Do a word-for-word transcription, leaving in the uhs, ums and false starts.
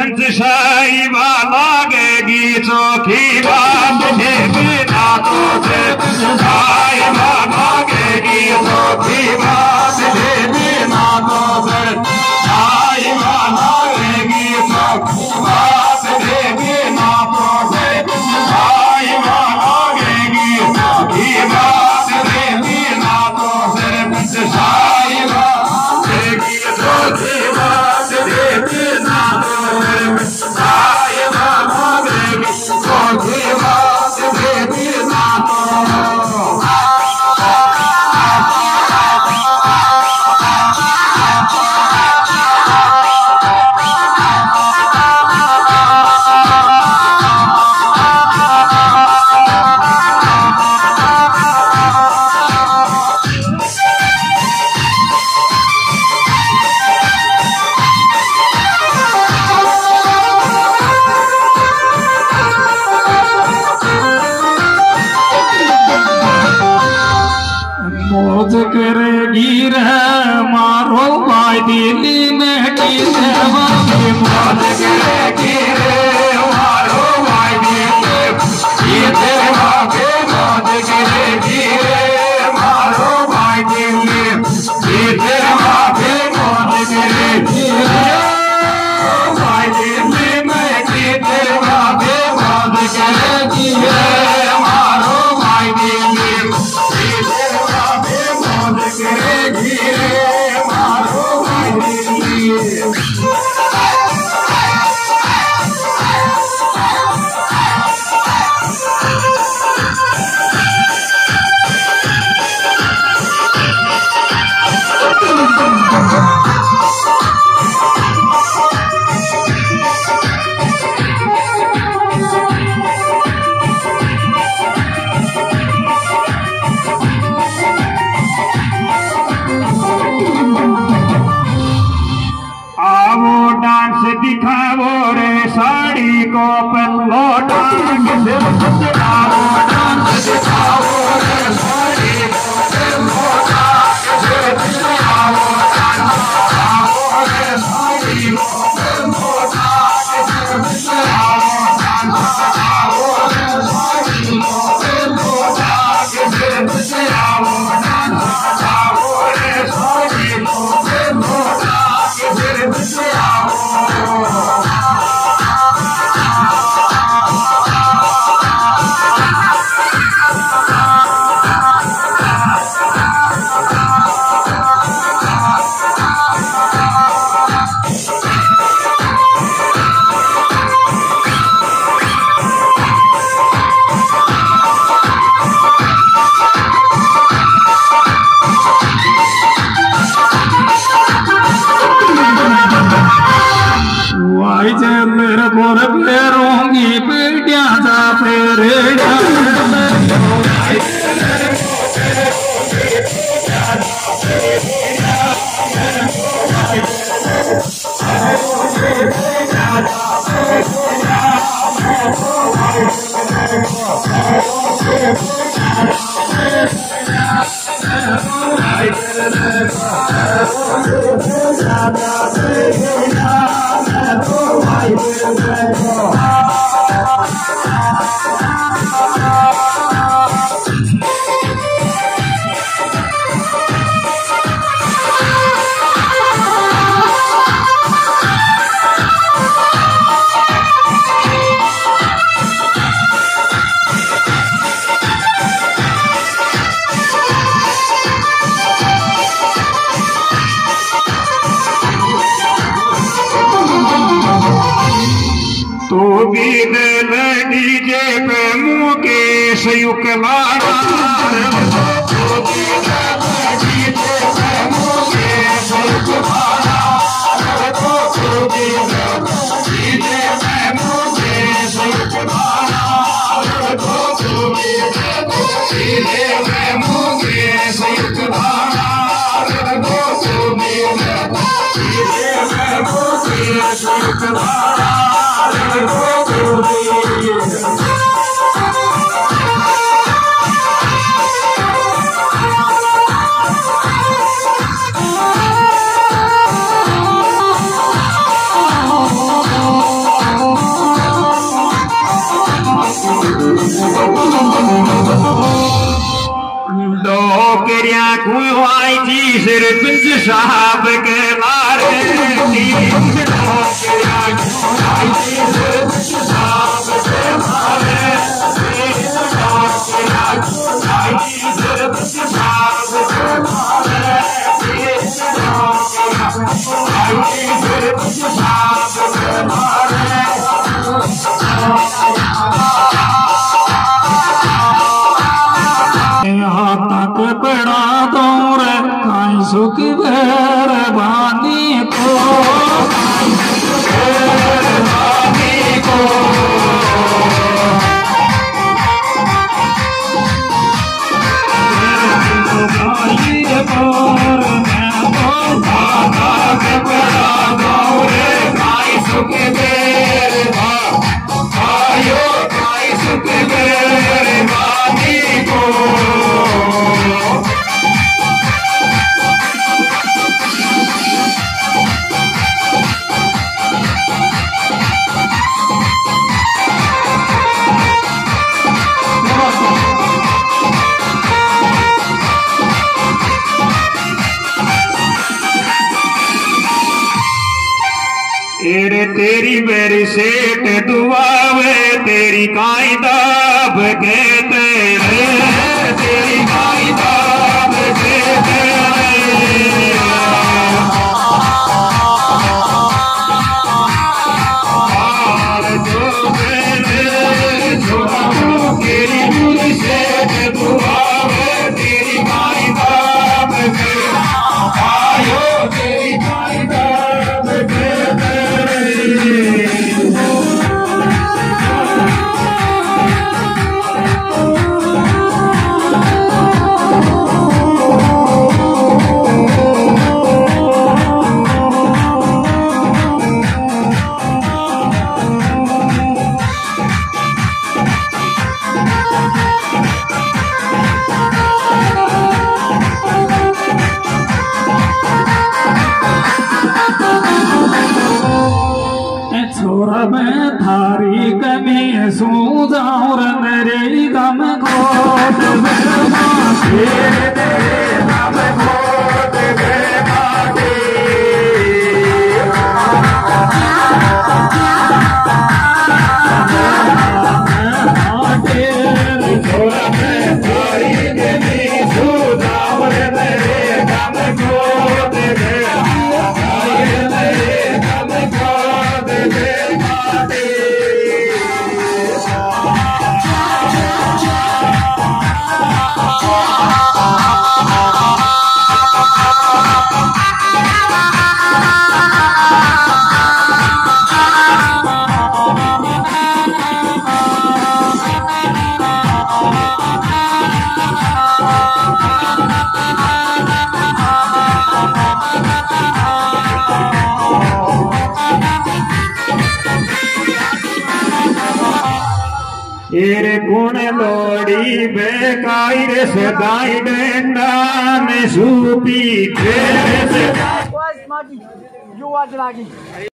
मंचशाही लागेगी चोखी बात है बिना तो से मंचशाही लागेगी चोखी बात है बिना तो से मंचशाही लागेगी चोखी बात है बिना तो से मंचशाही लागेगी चोखी बात है बिना तो से मंचशाही लागेगी चोखी बात है बिना मौज करेगी रे मारो भाई दिल्ली में टीचरवा में मौज करेगी रे मारो भाई दिल्ली टीचरवा में मौज करेगी रे मारो भाई दिल्ली टीचरवा में मौज करेगी रे भाई दिल्ली में टीचरवा में मौज करेगी रे मारो भाई दिल्ली करेगी रे मारो भाई दिल्ली दिखावो रे साड़ी को पल्लो टांग से आओ डांस दिखावो रे साड़ी को पल्लो टांग से आओ डांस दिखावो रे साड़ी को पल्लो टांग से आओ डांस दिखावो रे साड़ी को पल्लो टांग से आओ डांस दिखावो रे साड़ी को पल्लो टांग से आओ मेरे गोर फेरोंगी पीटिया जा फेरे तो गीत डीजे पे मुकेश युकलारा तो गीत डीजे पे मुकेश युकलारा तो गीत डीजे पे मुकेश युकलारा तो गीत डीजे पे मुकेश युकलारा तो गीत डीजे पे मुकेश युकलारा Oh, नौकरियां कुआई जी सरपंच साहब के लारे नौकरियां कुआई जी सरपंच साहब के लारे नौकरियां कुआई जी सरपंच साहब के लारे नौकरियां कुआई जी सरपंच साहब के लारे यहाँ तक बड़ा दौर काई सुख मेहरबानी को मेहरबानी को भाई मोर मैं तो दादा के बड़ा दौर काई सुख मेहरबानी काई सुख मेहरबानी को तेरी मेरी सेठ दुआवे तेरी काई दाब के तेरे तेरी काई दाब के तेरे जो मेरे जो तेरी मेरी सेठ दुआवे तेरी काई दाब के आयो तेरी काई दाब के मैं थारी कमी सूझाऊं मेरे गम खोट तेरे गम खोट थारी कमी सूझाऊं मेरे गम खोट तेरे गुण लोड़ी बेकाई रे सदाई डंडा में सूपी तेरे से